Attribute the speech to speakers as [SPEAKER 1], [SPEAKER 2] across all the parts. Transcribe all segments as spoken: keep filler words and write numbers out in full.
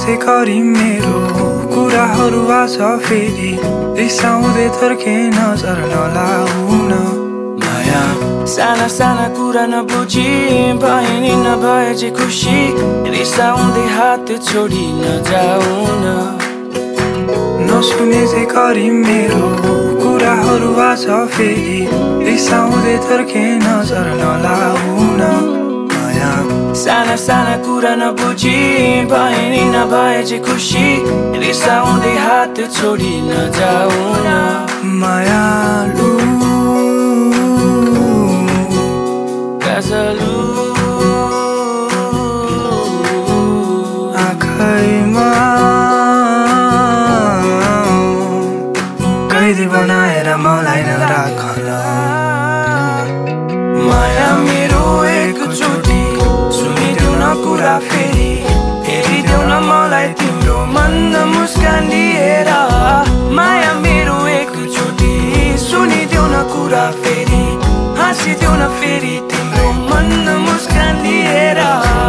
[SPEAKER 1] curry मेरो कुराहरू आज फेरि रिसाउँदै थर्के नजर नलाउन
[SPEAKER 2] माया साना साना कुरा नबुझी भए नि नभए जे खुसी रिसाउँदै हात छोडी नजाउन
[SPEAKER 1] नसुने चाहिँ करी मेरो कुराहरू आज फेरि रिसाउँदै थर्के नजर नलाउन माया
[SPEAKER 2] साना साना कुरा नबुझी भए नि नभए जे खुसी रिसाउँदै हात छोडी नजाउन
[SPEAKER 1] मायालु
[SPEAKER 2] गजलु
[SPEAKER 1] आँखैमा कैदी बनाएर मलाई नराखन
[SPEAKER 2] माया मेरो एकचोटि सुनिदेऊ न कुरा फेरि हेरिदेऊ न मलाई तिम्रो मनमा मुस्कान लिएर माया मेरो एकचोटि सुनिदेऊ न कुरा फेरि हाँसिदेऊ न फेरि तिम्रो मनमा मुस्कान लिएर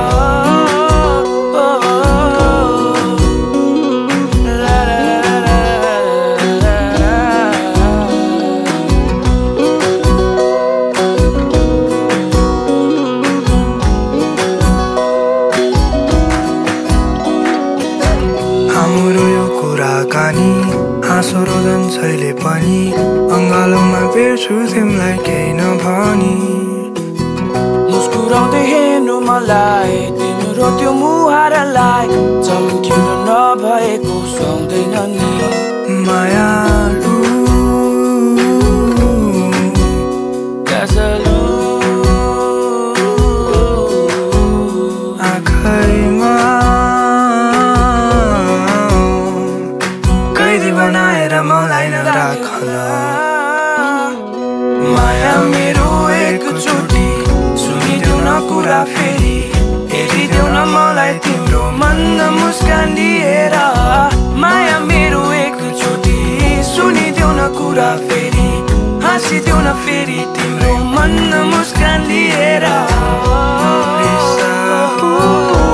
[SPEAKER 1] हाम्रो यो कुराकानी हाँसो रोदन छैले पनि अङ्गालोमा बेर्छु तिमीलाई केही नभनी
[SPEAKER 2] मुस्कुराउँदै हेर्नु मलाई तिम्रो त्यो मुहारलाई चम्किलो नभएको सुहाउँदैन नि
[SPEAKER 1] मायालु
[SPEAKER 2] गजलु
[SPEAKER 1] आँखैमा कैदी बनाएर मलाई नराखन
[SPEAKER 2] माया मेरो एकचोटि सुनिदेऊ न कुरा फेरि हेरिदेऊ न मलाई तिम्रो मनमा मुस्कान लिएर माया मेरो एकचोटि सुनिदेऊ न कुरा फेरि हाँसिदेऊ न फेरि तिम्रो मनमा मुस्कान लिएर
[SPEAKER 1] रिसाउ